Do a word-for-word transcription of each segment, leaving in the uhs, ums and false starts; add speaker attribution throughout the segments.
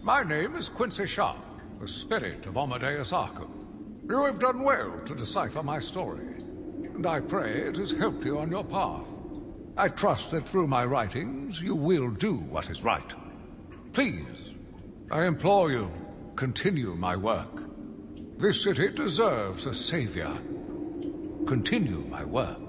Speaker 1: My name is Quincy Sharp, the spirit of Amadeus Arkham. You have done well to decipher my story, and I pray it has helped you on your path. I trust that through my writings you will do what is right. Please, I implore you, continue my work. This city deserves a savior. Continue my work.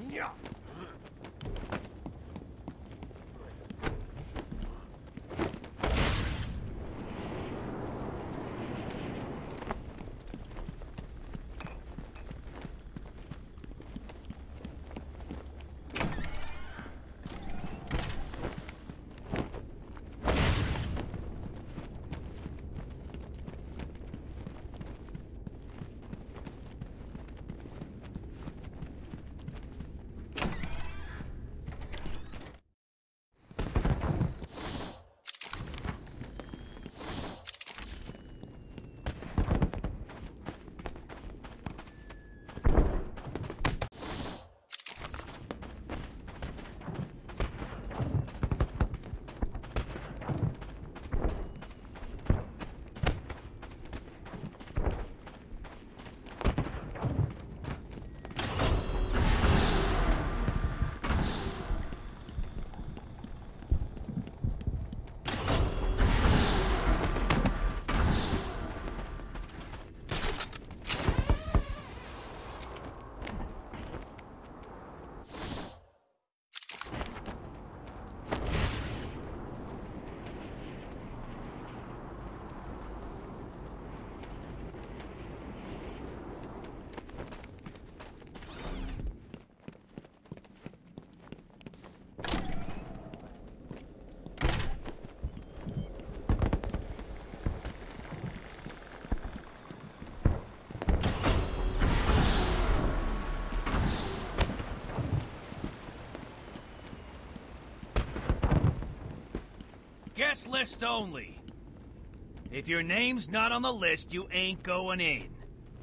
Speaker 2: Guest list only. If your name's not on the list, you ain't going in.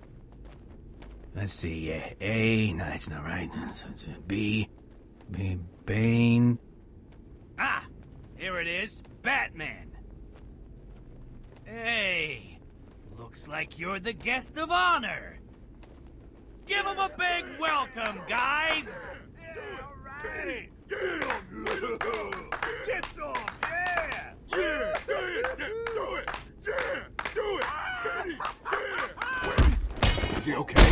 Speaker 2: Let's see, uh, A, no, that's not right. B, B, Bane. Ah, here it is, Batman. Hey, looks like you're the guest of honor. Give him a big welcome, guys. Yeah, all right. Get some, yeah.
Speaker 3: Yeah, do it, do it, yeah, do it, yeah. Is he okay?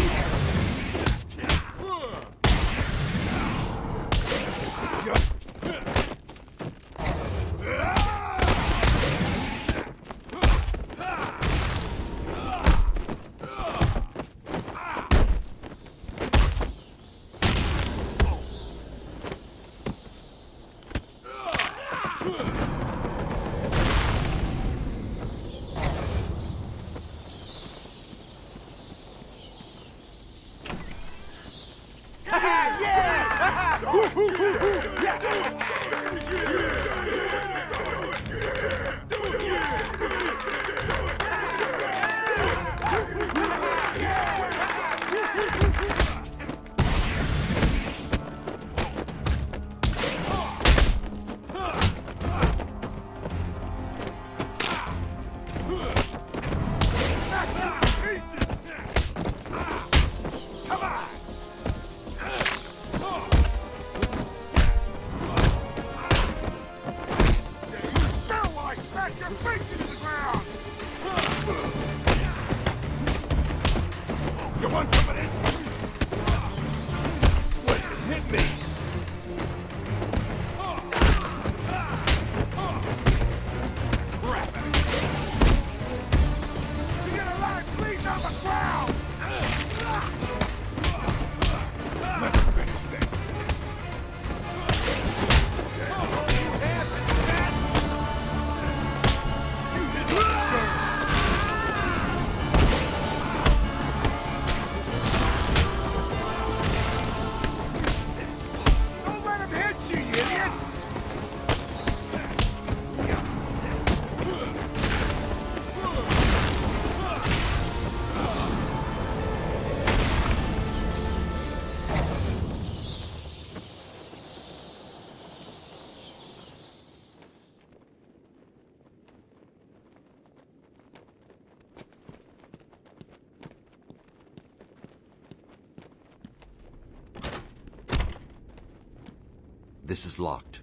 Speaker 4: This is locked.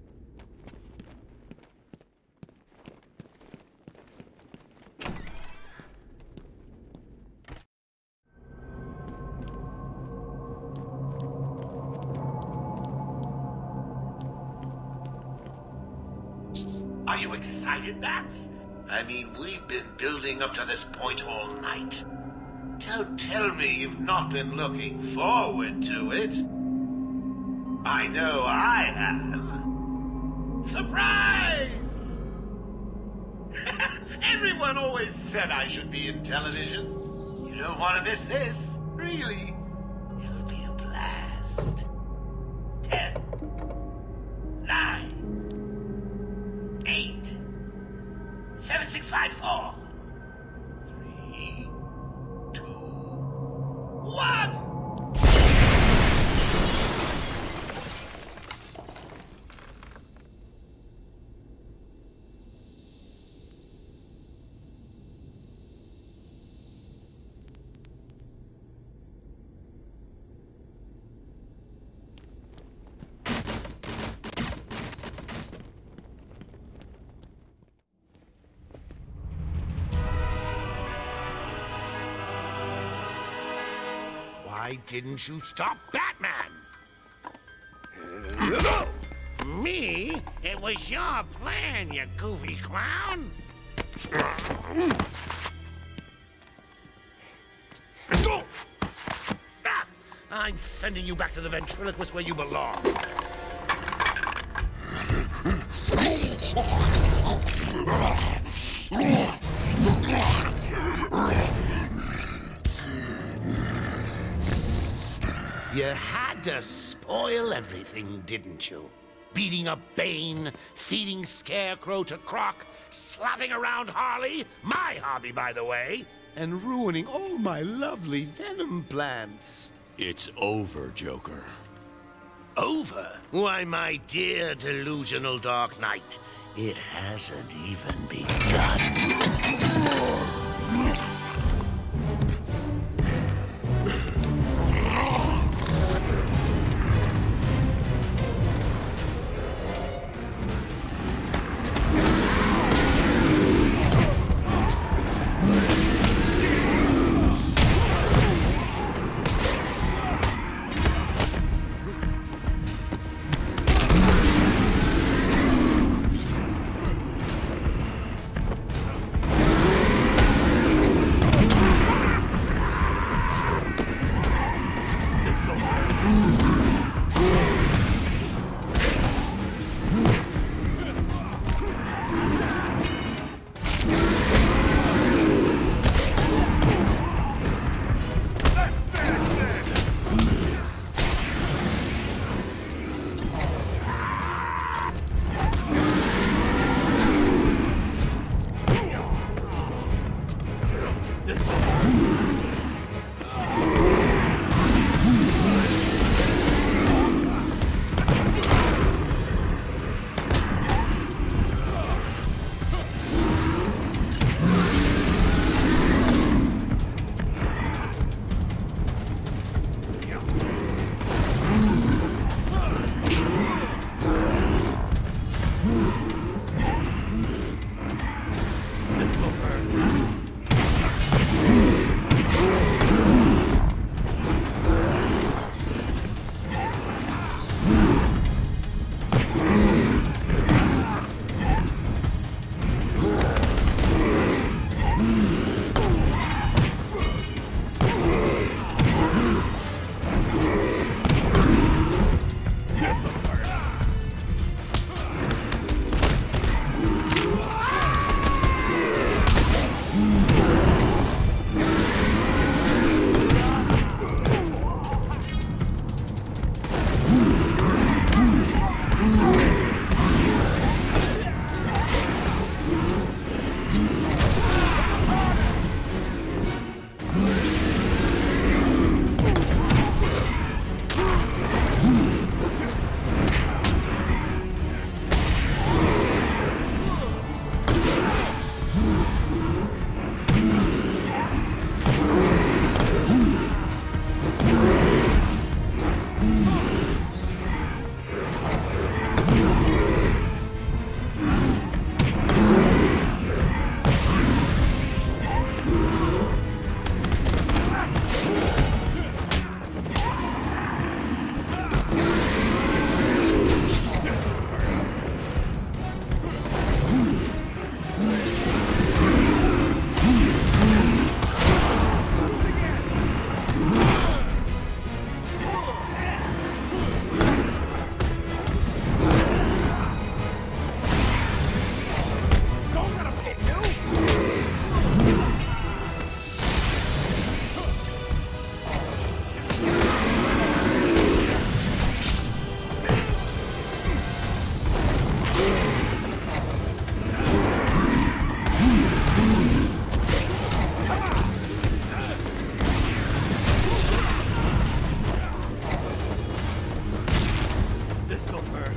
Speaker 5: Are you excited, Bats? I mean, we've been building up to this point all night. Don't tell me you've not been looking forward to it. I know I have. Surprise! Everyone always said I should be in television. You don't want to miss this, really. It'll be a blast. Ten. Nine. Eight. Seven, six, five, four. Three. Two. One!
Speaker 6: Why didn't you stop Batman? Me? It was your plan, you goofy clown. Ah, I'm sending you back to the ventriloquist where you belong. You had to spoil everything, didn't you? Beating up Bane, feeding Scarecrow to Croc, slapping around Harley, my hobby, by the way, and ruining all my lovely Venom plants.
Speaker 3: It's over, Joker.
Speaker 6: Over? Why, my dear delusional Dark Knight, it hasn't even begun.
Speaker 3: Super.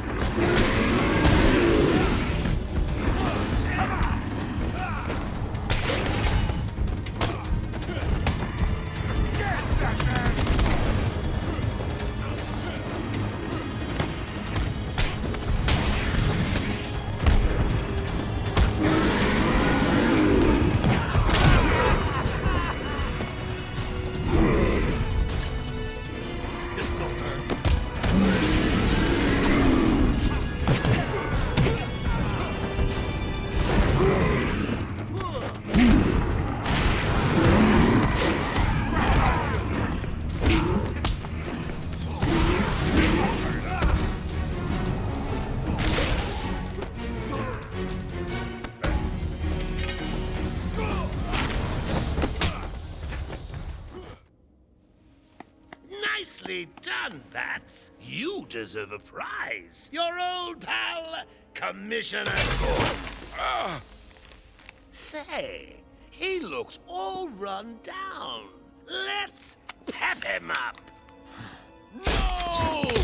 Speaker 3: Nicely done, Bats. You deserve a prize. Your old pal, Commissioner Gordon. Uh. Say, he looks all run down. Let's pep him up. No!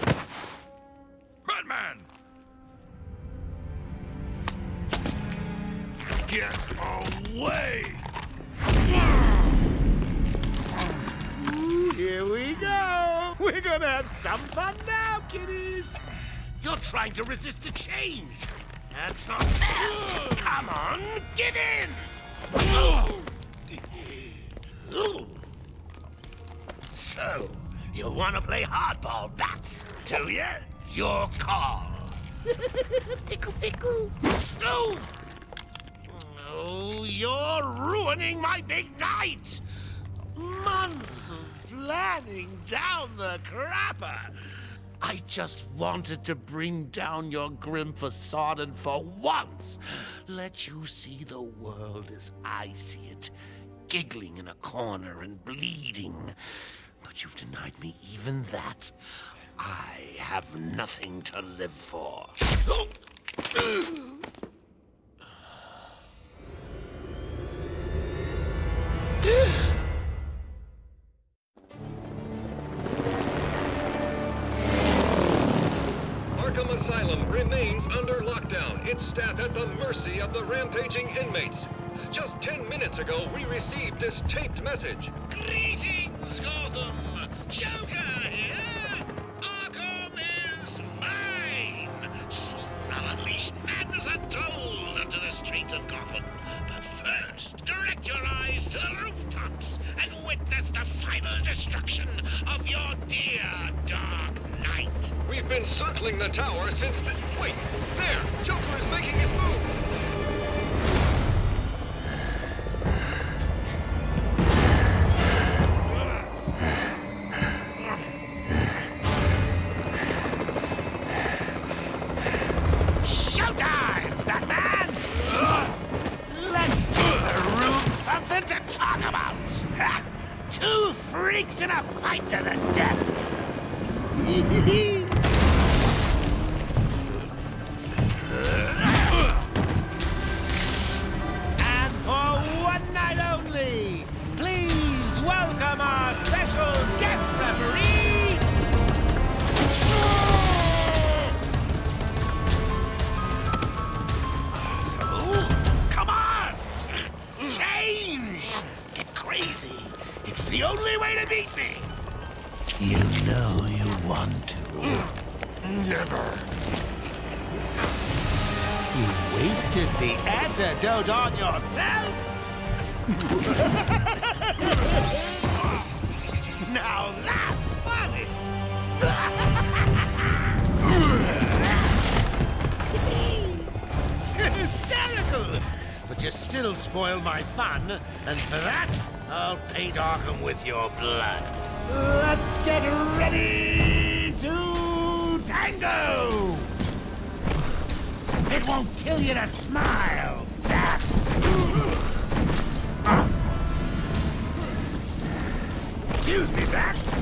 Speaker 3: Batman! Get away!
Speaker 6: Here we go! We're gonna have some fun now, kiddies! You're trying to resist the change! That's not fair! Come on, give in! So, you want to play hardball, Bats, do you? Your call. Pickle, pickle. No! Oh, you're ruining my big night! Months of planning down the crapper. I just wanted to bring down your grim facade and for once let you see the world as I see it, giggling in a corner and bleeding. But you've denied me even that. I have nothing to live for.
Speaker 7: Arkham Asylum remains under lockdown, its staff at the mercy of the rampaging inmates. Just ten minutes ago, we received this taped message.
Speaker 5: Greetings, Gotham! Joker here! Arkham is mine! Soon I'll unleash madness untold onto the streets of Gotham. But first, direct your eyes to the rooftops and witness the final destruction of your dear Dark Knight.
Speaker 7: We've been circling the tower since the... Wait! There! Joker is making his move!
Speaker 6: Showtime, Batman! Let's give the room something to talk about! Ha! Two freaks in a fight to the death! And for one night only, please welcome our special guest referee, oh, come on! Change! Get crazy! It's the only way to beat me! You know you want to.
Speaker 3: Never.
Speaker 6: You wasted the antidote on yourself? Now that's funny! Hysterical! But you still spoil my fun, and for that, I'll paint Arkham with your blood. Let's get ready to tango! It won't kill you to smile, Bats! Excuse me, Bats!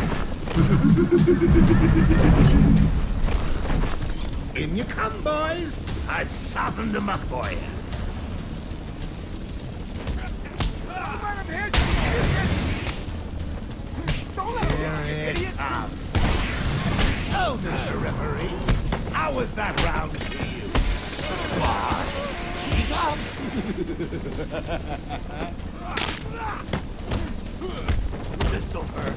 Speaker 6: In you come, boys! I've softened them up for you. Here it comes. So, Mister Referee, how was that round for you? What? This'll hurt.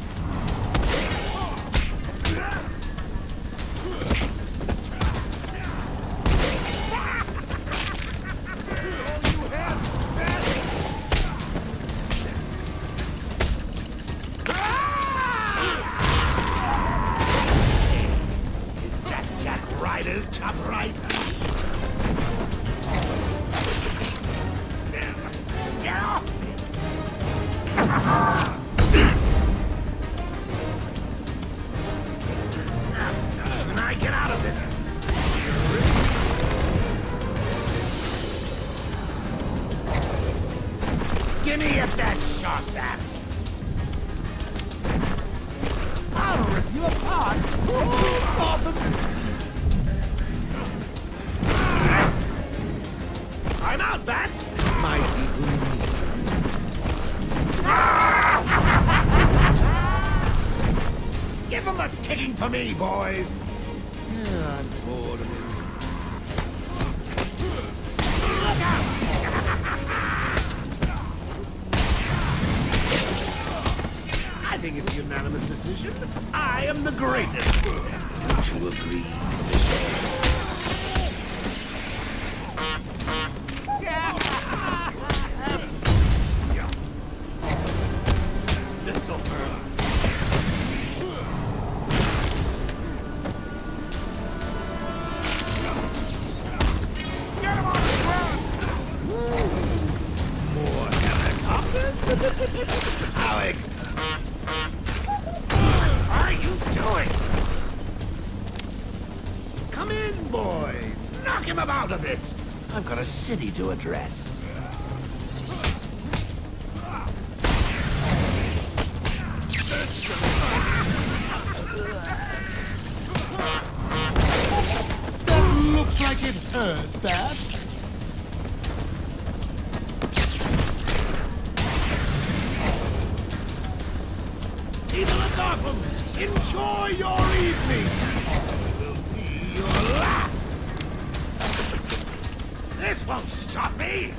Speaker 6: Is that Jack Ryder's chop rice? Get off! Can I get out of this? Give me a bad shot, Bats. I'll rip you apart. Oh, Gotham City. I'm out, Bats. My people need. Give him a kicking for me, boys. Yeah, I'm bored of him. Look out! I think it's a unanimous decision. I am the greatest. Don't you agree? This'll hurt. Get him on the ground! More helicopters? Alex! What are you doing? Come in, boys. Knock him about a bit. I've got a city to address. That looks like it hurt, Bat. People of Gotham, enjoy your evening. It will be your last. This won't stop me.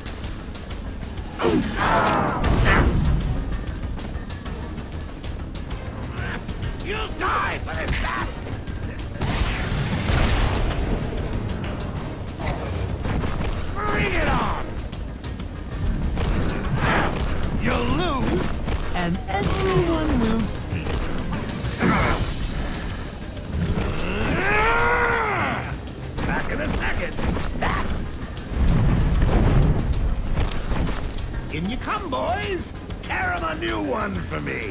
Speaker 6: You'll die for this, Bats. Bring it on. You'll lose, and everyone will see. Back in a second. Bats. In you come, boys. Tear 'em a new one for me.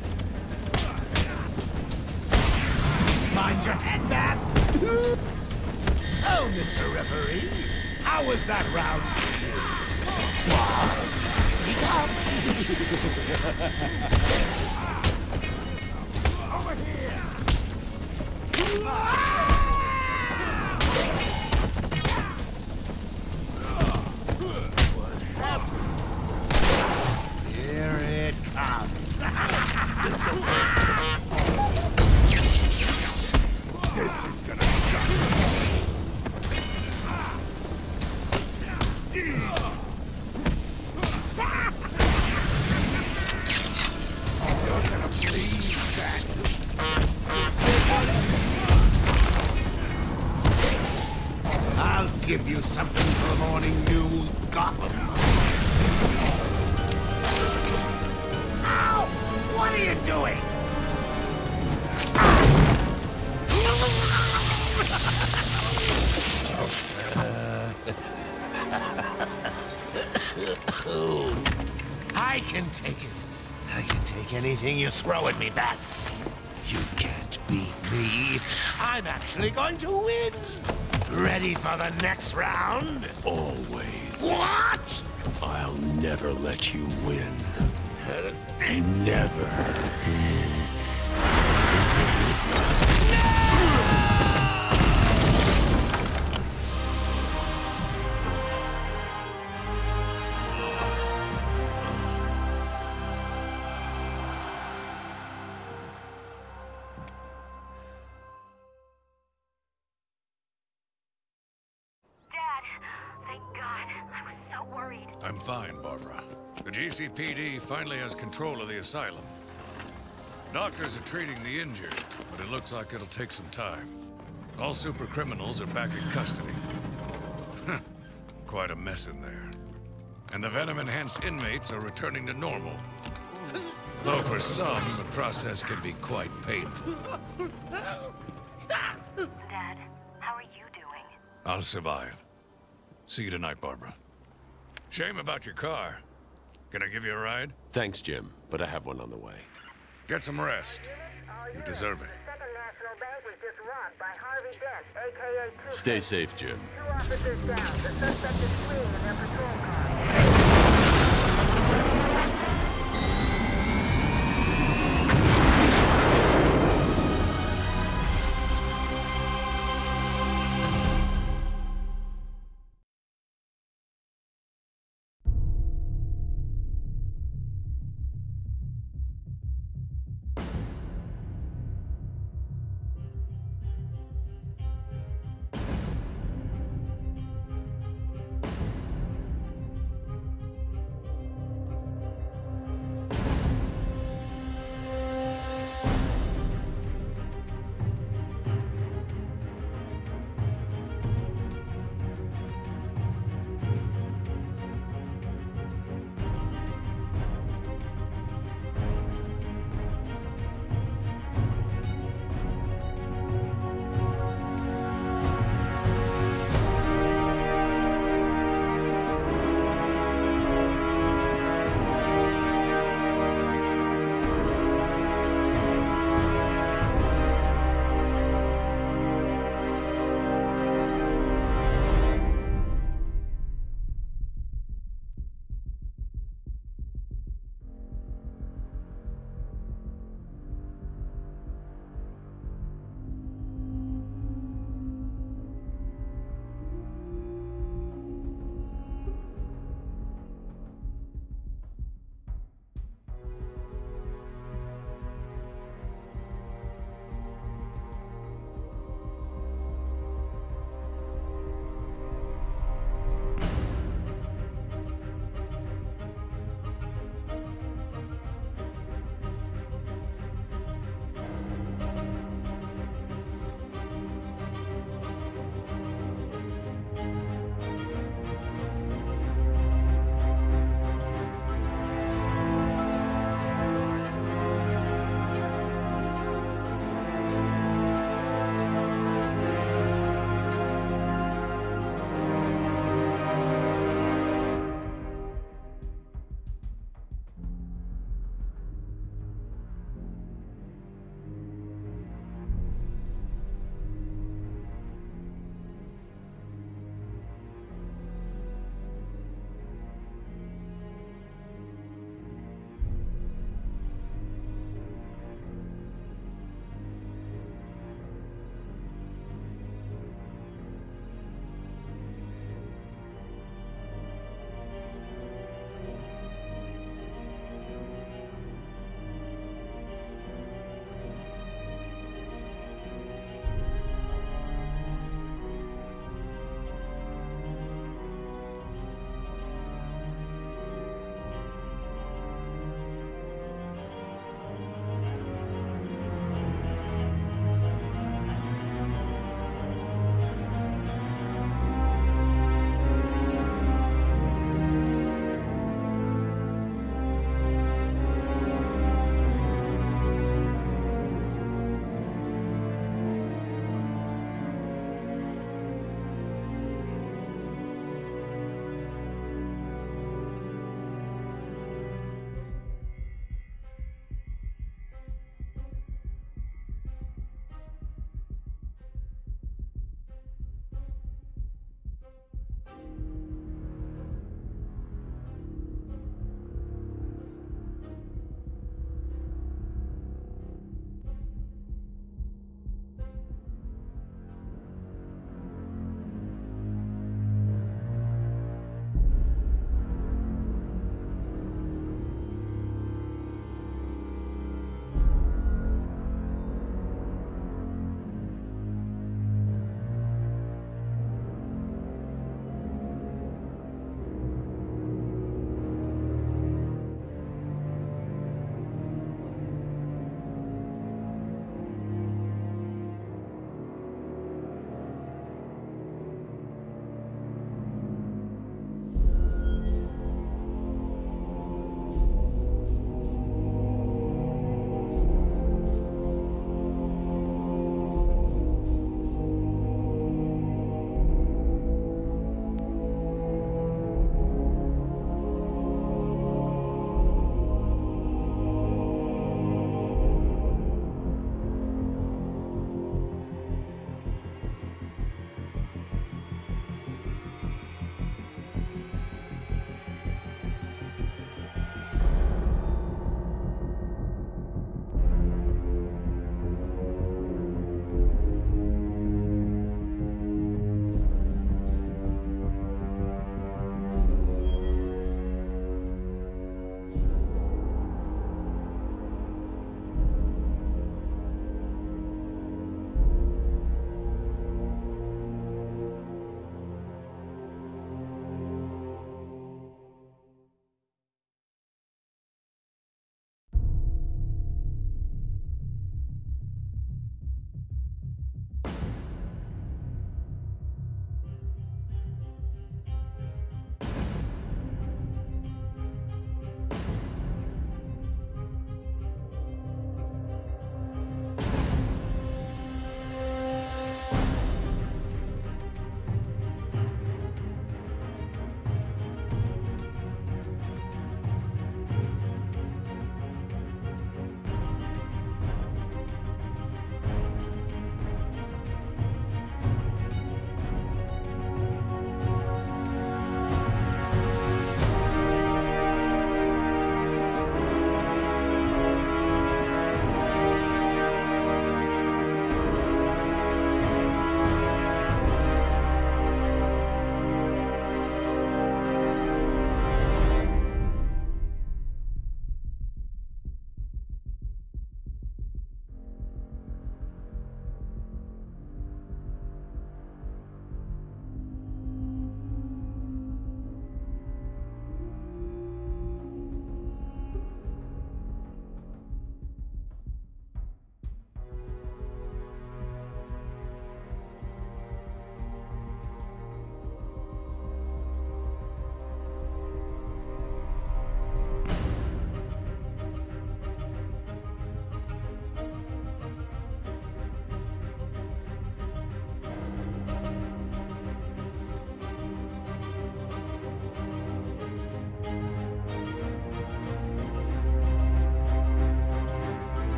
Speaker 6: Mind your head, Bats. So, Mister Referee, how was that round for you? What? Speak up. Over here. What happened? Here it comes. This is gonna be done. You're gonna bleed back. I'll give you something for morning news, Gotham. Ow! What are you doing? I can take it. I can take anything you throw at me, Bats. You can't beat me. I'm actually going to win. Ready for the next round?
Speaker 8: Always.
Speaker 6: What?
Speaker 8: I'll never let you win. Never.
Speaker 1: I'm fine, Barbara. The G C P D finally has control of the asylum. Doctors are treating the injured, but it looks like it'll take some time. All super criminals are back in custody. Quite a mess in there. And the venom-enhanced inmates are returning to normal. Though for some, the process can be quite painful.
Speaker 9: Dad, how are you doing?
Speaker 1: I'll survive. See you tonight, Barbara. Shame about your car. Can I give you a ride?
Speaker 8: Thanks, Jim, but I have one on the way.
Speaker 1: Get some rest. You deserve it.
Speaker 9: Second National Bank was just robbed by Harvey Dent, aka Two
Speaker 8: Stay safe, Jim.
Speaker 9: Two officers down. The suspect is fleeing in their patrol car.